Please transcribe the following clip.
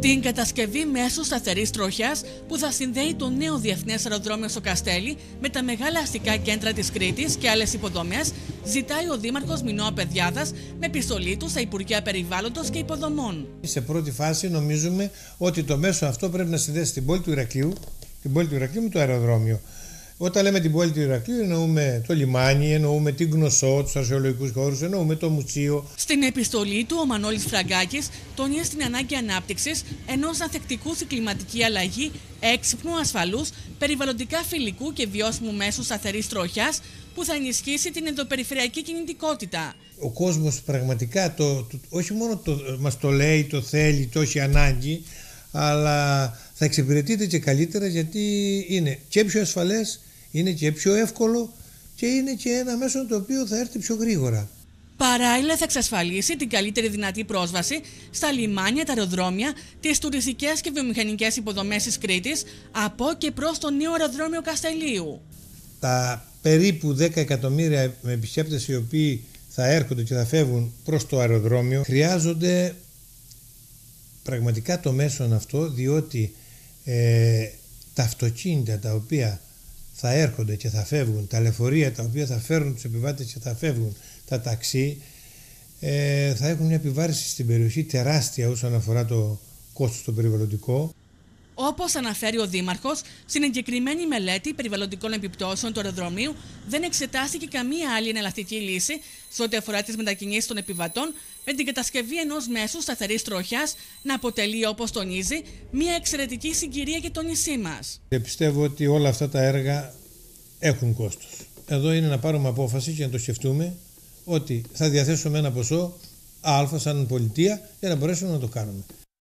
Την κατασκευή μέσου σταθερής τροχιάς που θα συνδέει το νέο διεθνές αεροδρόμιο στο Καστέλι με τα μεγάλα αστικά κέντρα της Κρήτης και άλλες υποδομές, ζητάει ο Δήμαρχος Μινώα Παιδιάδας με επιστολή του στα Υπουργεία Περιβάλλοντος και Υποδομών. Σε πρώτη φάση νομίζουμε ότι το μέσο αυτό πρέπει να συνδέσει την πόλη του Ηρακλείου, με το αεροδρόμιο. Όταν λέμε την πόλη του Ηρακλείου, εννοούμε το λιμάνι, εννοούμε την Γνωσό, τους αρχαιολογικούς χώρους, εννοούμε το μουτσίο. Στην επιστολή του, ο Μανώλης Φραγκάκης τονίζει την ανάγκη ανάπτυξης ενός ανθεκτικού στην κλιματική αλλαγή, έξυπνου, ασφαλούς, περιβαλλοντικά φιλικού και βιώσιμου μέσου σταθερής τροχιάς που θα ενισχύσει την ενδοπεριφερειακή κινητικότητα. Ο κόσμος πραγματικά όχι μόνο μας το λέει, το θέλει, το έχει ανάγκη, αλλά θα εξυπηρετείται και καλύτερα γιατί είναι και πιο ασφαλές, είναι και πιο εύκολο και είναι και ένα μέσο το οποίο θα έρθει πιο γρήγορα. Παράλληλα θα εξασφαλίσει την καλύτερη δυνατή πρόσβαση στα λιμάνια, τα αεροδρόμια, τις τουριστικές και βιομηχανικές υποδομές της Κρήτης από και προς το νέο αεροδρόμιο Καστελίου. Τα περίπου 10 εκατομμύρια επισκέπτες οι οποίοι θα έρχονται και θα φεύγουν προς το αεροδρόμιο χρειάζονται πραγματικά το μέσον αυτό, διότι τα αυτοκίνητα τα οποία θα έρχονται και θα φεύγουν, τα λεωφορεία τα οποία θα φέρουν τους επιβάτες και θα φεύγουν, τα ταξί, θα έχουν μια επιβάρηση στην περιοχή τεράστια όσον αφορά το κόστος το περιβαλλοντικό. Όπως αναφέρει ο Δήμαρχος, στην εγκεκριμένη μελέτη περιβαλλοντικών επιπτώσεων του αεροδρομίου δεν εξετάστηκε καμία άλλη εναλλακτική λύση σε ό,τι αφορά τις μετακινήσεις των επιβατών, με την κατασκευή ενός μέσου σταθερής τροχιάς να αποτελεί, όπως τονίζει, μια εξαιρετική συγκυρία για το νησί μας. Πιστεύω ότι όλα αυτά τα έργα έχουν κόστος. Εδώ είναι να πάρουμε απόφαση και να το σκεφτούμε ότι θα διαθέσουμε ένα ποσό α σαν πολιτεία για να μπορέσουμε να το κάνουμε.